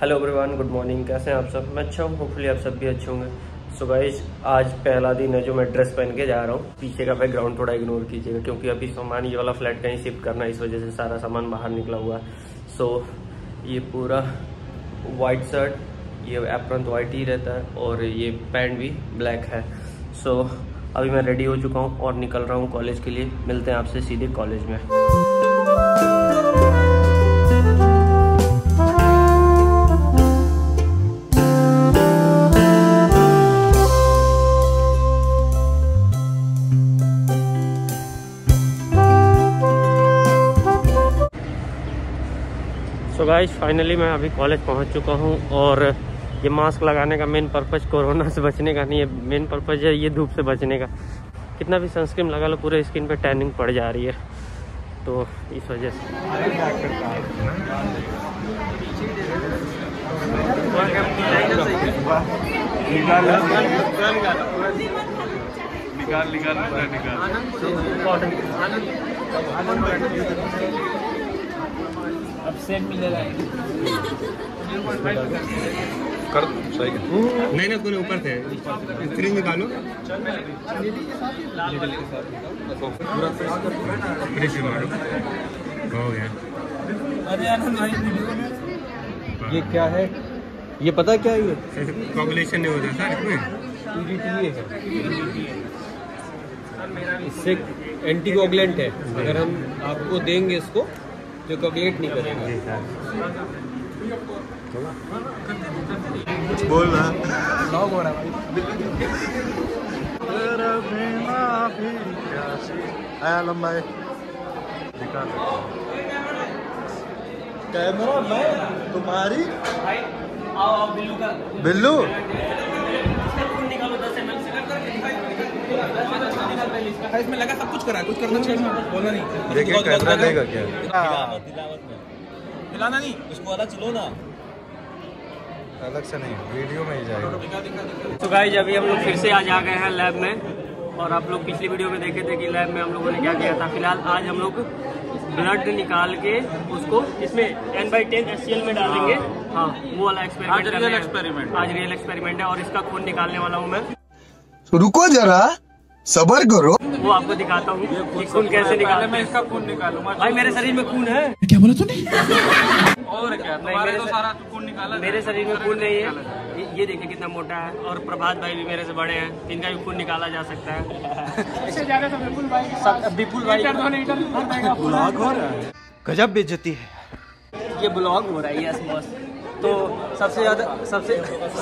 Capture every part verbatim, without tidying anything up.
Hello everyone, good morning. कैसे हैं आप सब? मैं अच्छा हूँ, होपफुली आप सब भी अच्छे होंगे। सो गाइस, आज पहला दिन है जो मैं ड्रेस पहन के जा रहा हूँ। पीछे का बैकग्राउंड थोड़ा इग्नोर कीजिएगा क्योंकि अभी सामान ये वाला फ्लैट कहीं शिफ्ट करना है, इस वजह से सारा सामान बाहर निकला हुआ है। सो ये पूरा वाइट शर्ट, ये एप्रन तो वाइट ही रहता है और ये पैंट भी ब्लैक है। सो अभी मैं रेडी हो चुका हूँ और निकल रहा हूँ कॉलेज के लिए। मिलते हैं आपसे सीधे कॉलेज में। सो गाइस, फाइनली मैं अभी कॉलेज पहुंच चुका हूं और ये मास्क लगाने का मेन पर्पज़ कोरोना से बचने का नहीं है, मेन पर्पज़ है ये धूप से बचने का। कितना भी सनस्क्रीन लगा लो, पूरे स्किन पे टैनिंग पड़ जा रही है, तो इस वजह से निकाल निकाल अब सेम मिलेगा कर सही नहीं ना, तूने ऊपर थे स्क्रीन निकालो पूरा फ्रेश मारो हो गया। अरे आनंद भाई, ये क्या है? ये पता क्या है? ये कोगुलेशन नहीं होता सर इसमें, ईडीटी है, इससे एंटी कोगुलेंट है। अगर हम आपको देंगे इसको जो कोगुलेट नहीं करेगा। कुछ बोल रहा लॉग हो रहा है भाई। आया लंबाई कैमरा मैं तुम्हारी बिल्लू इसमें लगा, सब कुछ करा, कुछ करना चाहिए, बोला नहीं। देखिए कैमरा देगा क्या? हिलाना नहीं, इसको अलग चलो ना, अलग से नहीं, वीडियो में ही जाएगा। तो गाइस, अभी हम लोग फिर से आज आ गए हैं लैब में और आप लोग पिछली वीडियो में देखे थे कि लैब में हम लोगों ने क्या किया था। फिलहाल आज हम लोग ब्लड निकाल के उसको इसमें N by ten S C L में डालेंगे। हाँ, वो वाला एक्सपेरिमेंट, आज रियल एक्सपेरिमेंट आज रियल एक्सपेरिमेंट है और इसका खून निकालने वाला हूँ मैं। रुको जरा, सबर करो, वो आपको दिखाता हूँ कि खून कैसे निकालना। मैं इसका खून निकालूंगा भाई, मेरे शरीर में खून है। क्या बोला तूने? और क्या, नहीं, तो सारा खून निकाला। मेरे शरीर में खून नहीं है, ये देखिए कितना मोटा है। और प्रभात भाई भी मेरे से बड़े हैं, इनका भी खून निकाला जा सकता है। इससे ज्यादा तो विपुल भाई, विपुल भाई ब्लॉग हो रहा है, गजब बेइज्जती है। ये ब्लॉग हो रहा है, यस बॉस। तो सबसे ज्यादा सबसे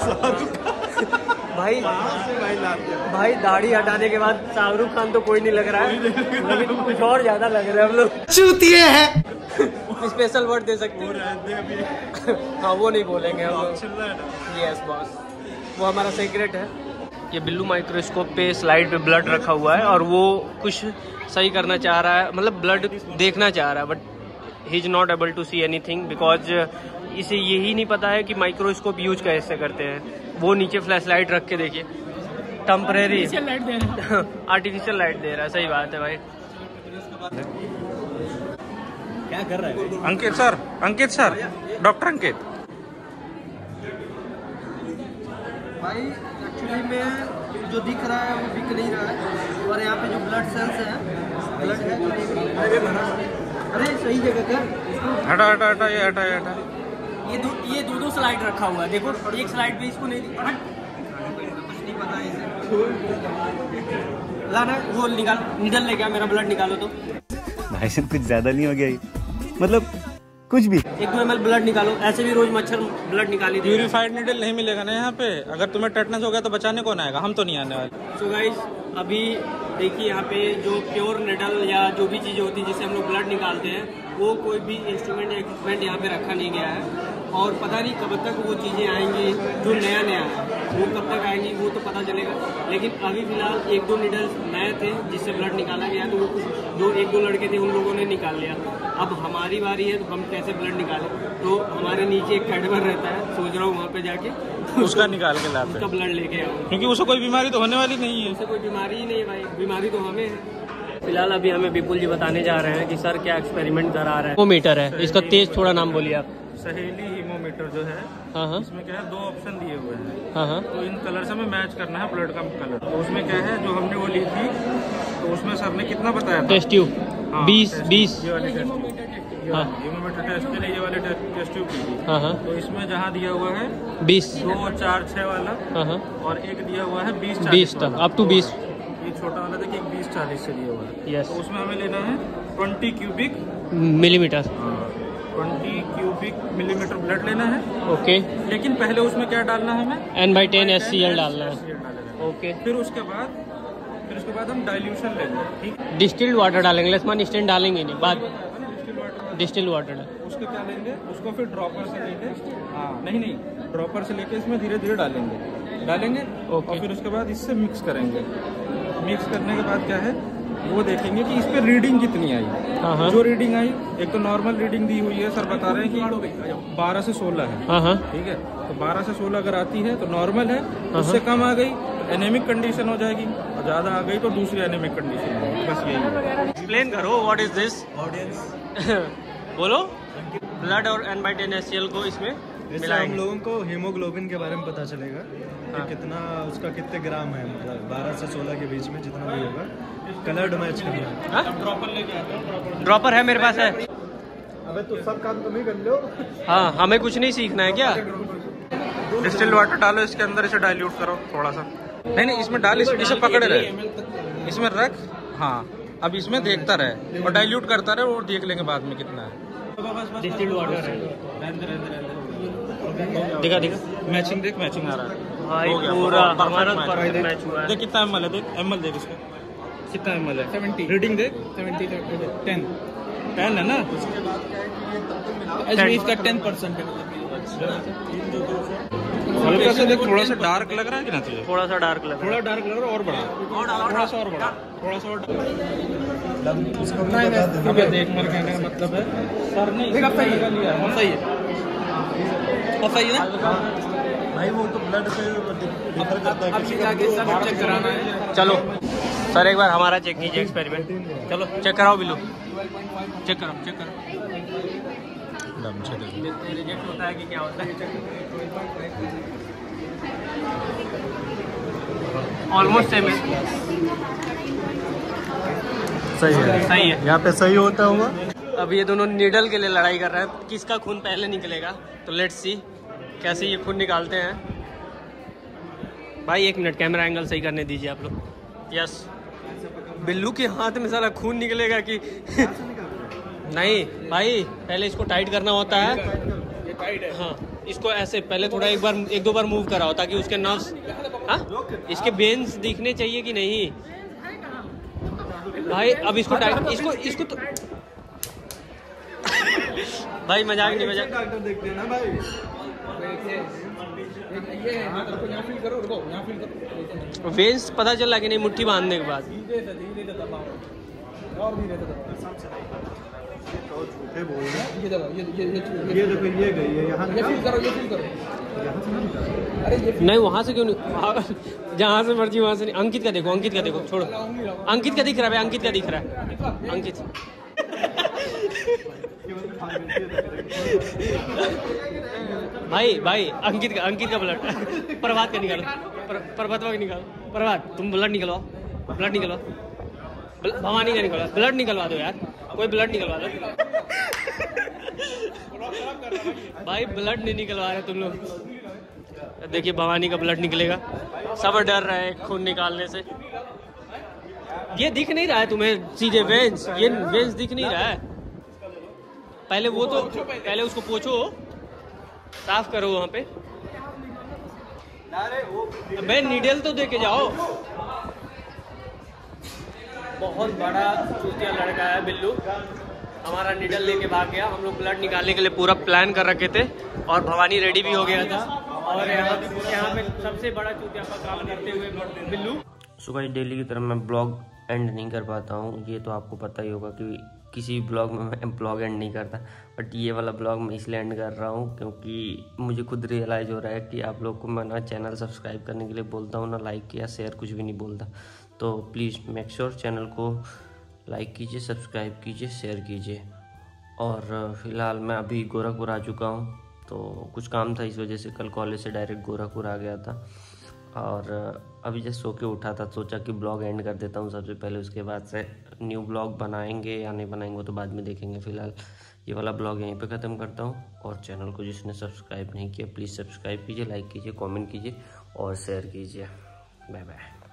भाई भाई दाढ़ी हटाने के बाद शाहरुख खान तो कोई नहीं लग रहा है, लेकिन कुछ और ज्यादा लग रहा है। हम लोग चूतिए हैं। स्पेशल वर्ड दे सकते हैं? हाँ, वो नहीं बोलेंगे हम लोग। यस बॉस, वो हमारा सीक्रेट है। ये बिल्लू माइक्रोस्कोप पे स्लाइड पे ब्लड रखा हुआ है और वो कुछ सही करना चाह रहा है, मतलब ब्लड देखना चाह रहा है, but he is not able to see anything because इसे यही नहीं पता है कि माइक्रोस्कोप यूज कैसे करते हैं। वो नीचे फ्लैश लाइट रख के देखिए, टेम्परेरी आर्टिफिशियल लाइट दे रहा है। सही बात है भाई। क्या कर रहा है Ankit sir? Ankit sir, doctor Ankit भाई, एक्चुअली में जो दिख रहा है वो दिख नहीं रहा है और यहाँ पे जो ब्लड सेल्स है, ब्लड है। अरे सही जगह कर, हटा हटा हटा ये हटा ये हटा। ये दो ये दो दो स्लाइड रखा हुआ है, देखो एक स्लाइड पे इसको नहीं पता लाना, वो निकाल, निडल ले गया, मेरा ब्लड निकालो तो। भाई साहब कुछ ज्यादा नहीं हो गया? मतलब कुछ भी एक दो एम एल ब्लड निकालो, ऐसे भी रोज मच्छर ब्लड निकाली। प्यूरिफाइड नीडल नहीं मिलेगा ना यहाँ पे। अगर तुम्हें टेटनस हो गया तो बचाने कौन आएगा? हम तो नहीं आने वाले। सो गाइस, अभी देखिए यहाँ पे जो प्योर निडल या जो भी चीज़ें होती है जिससे हम लोग ब्लड निकालते हैं, वो कोई भी इंस्ट्रूमेंट या इक्विपमेंट यहाँ पे रखा नहीं गया है और पता नहीं कब तक वो चीज़ें आएंगी। जो नया नया है वो कब तक आएंगी वो तो पता चलेगा, लेकिन अभी फिलहाल एक दो निडल्स नए थे जिससे ब्लड निकाला गया, तो वो कुछ जो एक दो लड़के थे उन लोगों ने निकाल लिया। अब हमारी बारी है तो हम कैसे ब्लड निकालें? तो हमारे नीचे एक कैडवर रहता है, सोच रहा हूँ वहाँ पे जाके उसका निकाल के लाते, उसका ब्लड लेके आओ, क्योंकि उसको कोई बीमारी तो होने वाली नहीं है। उससे कोई बीमारी ही नहीं है भाई, बीमारी तो हमें है। फिलहाल अभी हमें विपुल जी बताने जा रहे हैं कि सर क्या एक्सपेरिमेंट करा रहे हैं। वो मीटर है, इसका तेज थोड़ा नाम बोलिए आप। सहेली हीमोमीटर जो है, हाँ हाँ, इसमें क्या है दो ऑप्शन दिए हुए हैं। हाँ हाँ, तो इन कलर से हमें मैच करना है ब्लड का कलर। तो उसमें क्या है, जो हमने वो ली थी तो उसमें सर ने कितना बताया था? टेस्ट ट्यूब हाँ, बीस टेस्ट बीस ये वाले टेस्ट ट्यूब, हाँ, हीमोमीटर टेस्ट के लिए ये वाले टेस्ट ट्यूब की थी। हाँ हाँ, तो इसमें जहाँ दिया हुआ है बीस, दो चार छः वाला, हाँ हाँ, और एक दिया हुआ है बीस बीस तक, अप टू बीस। ये छोटा वाला देखिए बीस चालीस से दिया हुआ है। यस, तो उसमें हमें लेना है twenty cubic millimetre, twenty cubic millimetre blood लेना है। ओके। लेकिन पहले उसमें क्या डालना है हमें? N by ten S C L डालना है। ओके। फिर उसके बाद फिर उसके बाद हम डाइल्यूशन लेंगे, ठीक। डिस्टिल्ड वाटर डालेंगे, लेस्मान इंस्टेंट डालेंगे नहीं, बाद डिस्टिल्ड वाटर डाल। उसको क्या लेंगे, उसको फिर ड्रॉपर से लेके, हाँ नहीं नहीं ड्रॉपर से लेके इसमें धीरे धीरे डालेंगे डालेंगे ओके। और फिर उसके बाद इससे मिक्स करेंगे। मिक्स करने के बाद क्या है, वो देखेंगे कि इस पे रीडिंग कितनी आई। हाँ हाँ, जो रीडिंग आई, एक तो नॉर्मल रीडिंग दी हुई है, सर बता रहे हैं कि बारह से सोलह है, हाँ हाँ, ठीक है। तो बारह से सोलह अगर आती है तो नॉर्मल है, उससे कम आ गई तो एनेमिक कंडीशन हो जाएगी, और ज़्यादा आ गई तो दूसरी एनेमिक कंडीशन होगी। बस यही है। एक्सप्लेन करो व्हाट इज दिस ऑडियंस। बोलो। ब्लड और N by ten S C L को इसमें इससे हम लोगों को हीमोग्लोबिन के बारे में पता चलेगा कि हाँ। कितना उसका कितने ग्राम है, मतलब बारह से सोलह के बीच में जितना भी होगा। कलर्ड मैच करना है। ड्रॉपर लेके आता हूँ, ड्रॉपर है मेरे पास है। अबे तो सब काम तुम ही कर लो। हाँ, हमें कुछ नहीं सीखना है क्या? डिस्टिल्ड वाटर डालो इसके अंदर, इसे डाइल्यूट करो थोड़ा सा। नहीं नहीं इसमें डाल, इसे, इसे पकड़े रहे, इसमें रख। हाँ, अब इसमें देखता रहे और डाइल्यूट करता रहे, और देख लेंगे बाद में कितना है। डिस्टिल्ड वाटर है। दिखा दिखा मैचिंग देख, मैचिंग आ रहा है भाई, हो गया, पूरा perfect हमारा match। परफेक्ट मैच हुआ है। देख कितना एम एल है, देख एम एल देख इसका कितना एम एल है। सेवेंटी रीडिंग देख, सेवेंटी टेन टेन है ना, इसका टेन परसेंट है। हल्का से देख, थोड़ा सा डार्क लग रहा है कि ना तुझे? थोड़ा सा डार्क लग रहा थोड़ा डार्क लग रहा है, और बढ़ा, थोड़ा सा और बढ़ा, थोड़ा सा और। देख मर कहने का मतलब है सर ने सही लिया है, सही है, सही है ना भाई। वो तो ब्लड से डिफर करता है, किसी का सब चेक कराना है। चलो सर, एक बार हमारा चेक कीजिए एक्सपेरिमेंट। चलो चेक कराओ बिल्लू, चेक कराओ, चेक कराओ। रिजेक्ट होता है कि क्या होता है? ऑलमोस्ट सेम है। सही है, सही है। यहाँ पे सही होता होगा। अब ये दोनों नीडल के लिए लड़ाई कर रहे हैं, किसका खून पहले निकलेगा। तो लेट्स सी कैसे ये खून निकालते हैं। भाई एक मिनट, कैमरा एंगल सही करने दीजिए आप लोग। यस, बिल्लू के हाथ में सारा खून निकलेगा कि नहीं भाई, पहले इसको टाइट करना होता है। हाँ, इसको ऐसे पहले थोड़ा एक बार एक दो बार मूव कराओ ताकि उसके नर्व्स, हाँ इसके वेन्स दिखने चाहिए कि नहीं। भाई अब इसको टाइट, इसको इसको तो भाई मजाक नहीं, मजाक। डॉक्टर देखते हैं ना भाई। वेन्स पता चला कि नहीं मुट्ठी बांधने के बाद। झूठे बोल रहे हैं। ये देखो, ये गई है यहाँ। ये फील करो, ये फील करो। अरे ये नहीं, वहाँ से क्यों नहीं, जहाँ से मर्जी वहाँ से नहीं। अंकित का देखो, अंकित का देखो, छोड़ो। अंकित का दिख रहा है भाई, अंकित का दिख रहा है, अंकित। भाई भाई अंकित का, अंकित का ब्लड। प्रभात का निकालो, प्रभातवा का निकालो। प्रभात तुम ब्लड निकलवाओ, ब्लड निकलवाओ। भवानी का निकलवा, ब्लड निकलवा दो यार, कोई ब्लड निकलवा दो। भाई ब्लड नहीं निकलवा रहे तुम लोग। देखिए भवानी का ब्लड निकलेगा, सब डर रहे हैं खून निकालने से। ये दिख नहीं रहा है तुम्हें सीधे वेंस, ये वेंस दिख नहीं रहा है। पहले वो तो पहले उसको पोछो, साफ करो वहाँ पे। अबे नीडल तो दे के जाओ। बहुत बड़ा चूतिया लड़का है बिल्लू, हमारा नीडल लेके भाग गया। हम लोग ब्लड निकालने के लिए पूरा प्लान कर रखे थे और भवानी रेडी भी हो गया था। और यहाँ यहाँ पे सबसे बड़ा चूतिया का काम करते हुए बिल्लू। सो गाइस, डेली की तरह मैं ब्लॉग एंड नहीं कर पाता हूँ, ये तो आपको पता ही होगा कि किसी ब्लॉग में मैं ब्लॉग एंड नहीं करता, बट ये वाला ब्लॉग मैं इसलिए एंड कर रहा हूँ क्योंकि मुझे खुद रियलाइज़ हो रहा है कि आप लोग को मैं ना चैनल सब्सक्राइब करने के लिए बोलता हूँ, ना लाइक या शेयर कुछ भी नहीं बोलता। तो प्लीज़ मेक श्योर चैनल को लाइक कीजिए, सब्सक्राइब कीजिए, शेयर कीजिए। और फिलहाल मैं अभी गोरखपुर आ चुका हूँ, तो कुछ काम था इस वजह से कल कॉलेज से डायरेक्ट गोरखपुर आ गया था। और अभी जस्ट सो के उठा था, सोचा कि ब्लॉग एंड कर देता हूँ सबसे पहले, उसके बाद से न्यू ब्लॉग बनाएंगे या नहीं बनाएंगे वो तो बाद में देखेंगे। फ़िलहाल ये वाला ब्लॉग यहीं पे ख़त्म करता हूँ। और चैनल को जिसने सब्सक्राइब नहीं किया प्लीज़ सब्सक्राइब कीजिए, लाइक कीजिए, कमेंट कीजिए और शेयर कीजिए। Bye bye.